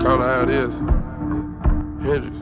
Call it how it is. Hendrix.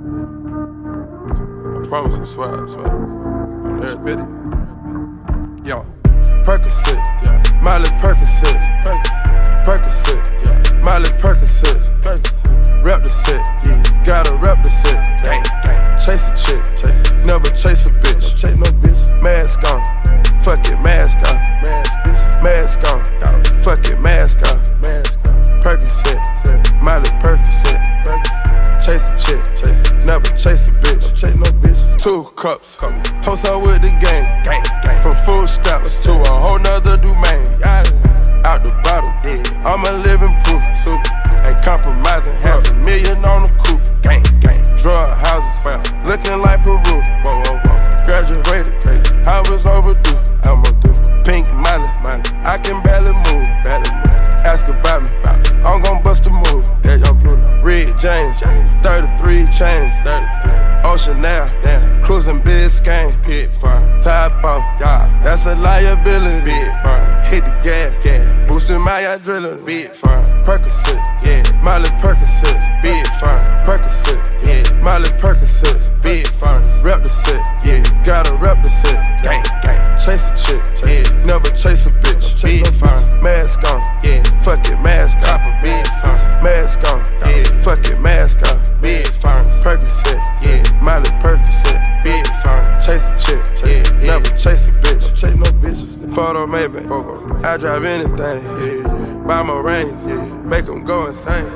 I promise you, swear. On there, spit it. Yo. Percocet, yeah. Miley Percocet, Percocet, yeah. Miley Percocet, rep the set, yeah. Gotta rep the set, gang. Chase a chick, never chase a bitch, chase no bitch. Mask on, fuck it, mask on, mask on, fuck it, mask on, Percocet, Miley Percocet, chase a chick, never chase a bitch, chase no bitch. 2 cups, toast up with the gang. From food stamps to a whole nother domain. Out the bottom, I'm a living proof. Ain't compromising, $500,000 on the coupe. Drug houses, looking like Peru. Graduated, I was overdue. Pink Molly, I can barely move. Ask about me, I'm gon' bust a move. Red James, 33 chains. Ocean now, cruising Biscayne. Top off, that's a liability. Hit the gas, boosting my adrenaline. Percocet, Miley Percocet, Percocet, Miley Percocet, rep the set, gotta rep the set. Chase a chick, never chase a bitch. Mask on, fuck it, mask on. Mask on, fuck it, mask on. Percocet, Miley Percocet, chase a chick, never chase a bitch. Chase no bitches. Photo maybe, I drive anything. Buy my rings, make them go insane.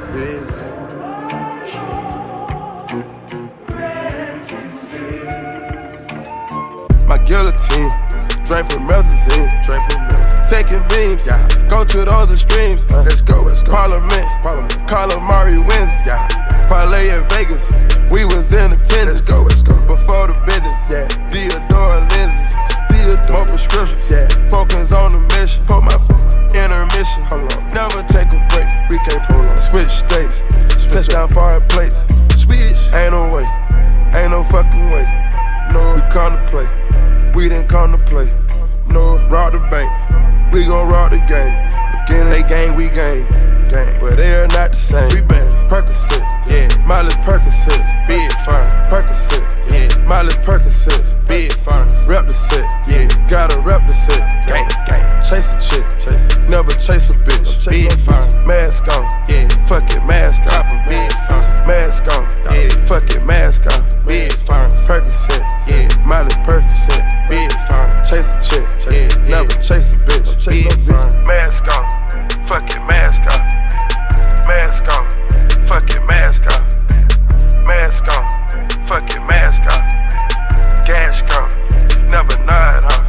My guillotine, drink promethazine, taking beams, go to those extremes. Let's go. Parliament, calamari wins, parlay in Vegas, we was in attendance. Let's go. Before the business, Theodore lenses, more prescriptions, focus on the mission. Put my intermission, never take a break, we can't prolong. Switch states, touchdown foreign plates. Ain't no way, ain't no fucking way. No, we come to play, we didn't come to play. No, rob the bank, we gon' rob the game. Again, they gang, we gang, but they are not the same. We been Percocet, Miley Percocet, Percocet, Miley Percocet, rep the set, gotta rep the set. Chase a chick, never chase a bitch. Mask on, fuck it, mask on. Mask on, fuck it, mask on. Percocet, Miley Percocet, chase a chick, never chase a bitch. Mask on, fuck it, mask on. Mask on, fuck it, mask on. Mask on, fuck it, mask on. Gas gone, never nod off.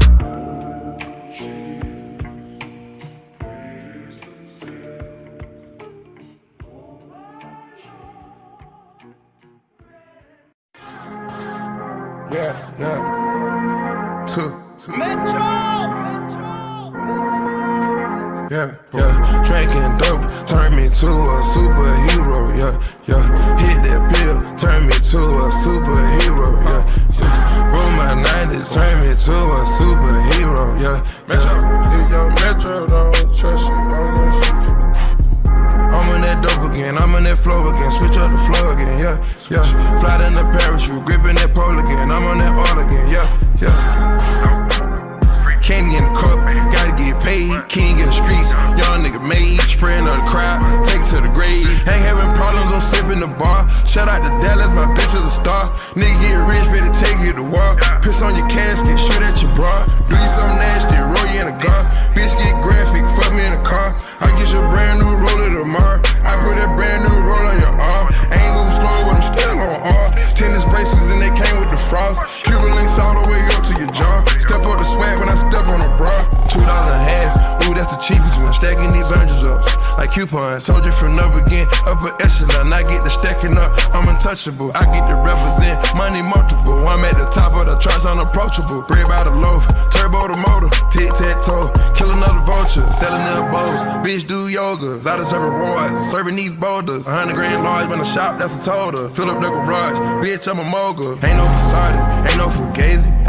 Drinking dope turned me to a superhero, Hit that pill, turned me to a superhero, Roll my 90s, turned me to a superhero, If your Metro don't trust you, I'm gonna shoot you. I'm on that dope again, I'm on that flow again, switch up the flow again, Fly in the parachute, gripping that pole again, I'm on that all again, Candy in the cup, gotta get paid. King in the streets, young nigga made. Spraying on the crowd, take it to the grave. Ain't having problems, I'm sipping the bar. Shout out to Dallas, my bitch is a star. Nigga get rich, better take you to war. Piss on your casket, shoot at your bra. Do you something nasty, roll you in a car. Bitch get graphic, fuck me in a car. I get you a brand new roller tomorrow. I put that brand new roll on your arm. Ain't moving slow, but I'm still on R. Tennis bracelets and they came with the frost. Cuban links all the way up to your jaw. Step up the swag when I step on a bra. $2 a half, ooh, that's the cheapest one. Stacking these hundreds up like coupons. Told you from the beginning, upper echelon. I get the stacking up, I'm untouchable. I get to represent money multiple. I'm at the top of the charts, unapproachable. Bread by the loaf, turbo the motor, tic-tac-toe. Kill another vulture, selling their bows. Bitch do yogas, I deserve rewards. Serving these boulders, 100 grand large when I shop, that's a total. Fill up the garage, bitch, I'm a mogul. Ain't no facade, ain't no fugazi.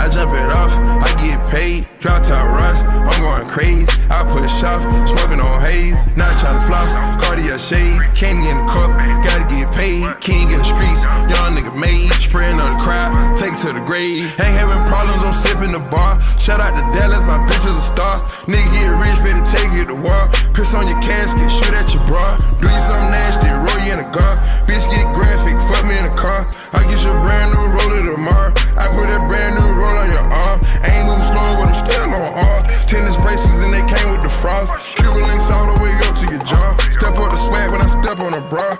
I jump it off, I get paid. Drop top rust, I'm going crazy. I push off, smoking on haze. Not trying to floss, Cartier shades. Candy in the cup, gotta get paid. King in the streets, young nigga made. Spraying on the crowd, take it to the grave. Ain't having problems, I'm sipping the bar. Shout out to Dallas, my bitch is a star. Nigga get rich, better take it to war. Piss on your casket, shoot at your bra. Do you something nasty, roll you in a car. Bitch get graphic, fuck me in the car. I get you a brand new roller tomorrow. I put that brand new roll on your arm. Ain't moving slow, but I'm still on R. Tennis braces and they came with the frost. Cuban links all the way up to your jaw. Step up the swag when I step on a bra.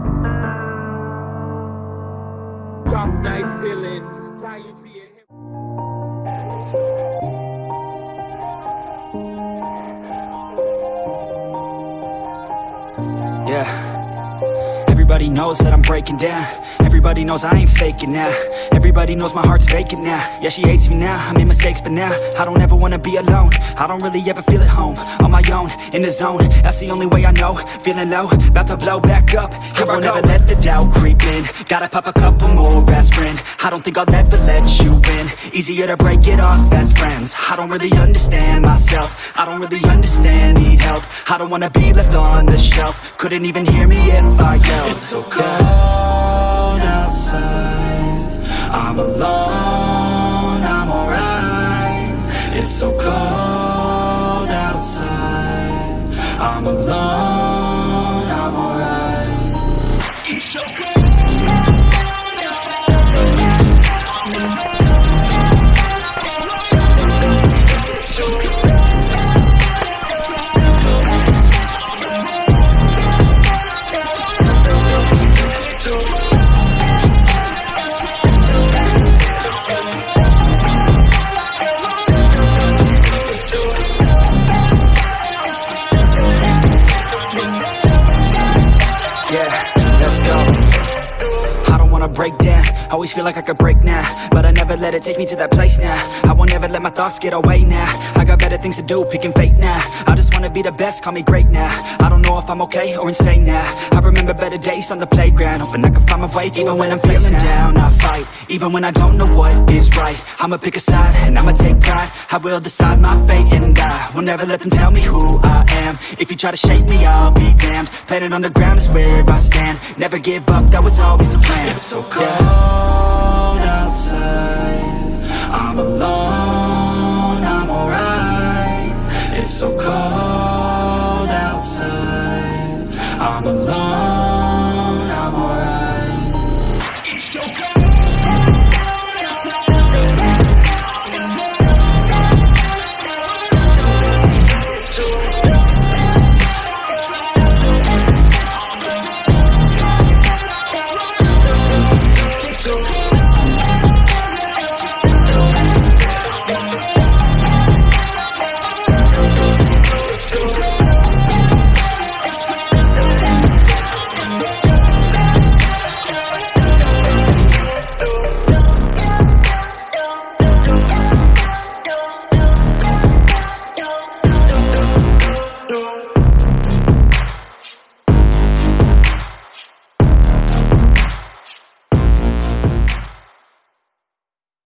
Top night feeling, tired being. Yeah. Everybody knows that I'm breaking down. Everybody knows I ain't faking now. Everybody knows my heart's vacant now. Yeah, she hates me now, I made mistakes but now I don't ever wanna be alone. I don't really ever feel at home. On my own, in the zone, that's the only way I know. Feeling low, about to blow back up. Here I won't ever let the doubt creep in. Gotta pop a couple more aspirin. I don't think I'll ever let you in. Easier to break it off as friends. I don't really understand myself. I don't really understand, need help. I don't wanna be left on the shelf. Couldn't even hear me if I yelled. It's so cold outside. I'm alone, I'm alright. It's so cold outside. I'm alone, I'm alright. It's so cold. Break down, always feel like I could break now, but I never let it take me to that place now. I won't ever let my thoughts get away now. I got better things to do, picking fate now. I just wanna be the best, call me great now. I don't know if I'm okay or insane now. I remember better days on the playground, hoping I can find my way. Even when I'm feeling down, I fight. Even when I don't know what is right, I'ma pick a side and I'ma take pride. I will decide my fate and I will never let them tell me who I am. If you try to shake me, I'll be damned. Planet on the ground is where I stand. Never give up, that was always the plan. It's so cold outside. I'm alone, I'm alright. It's so cold outside. I'm alone.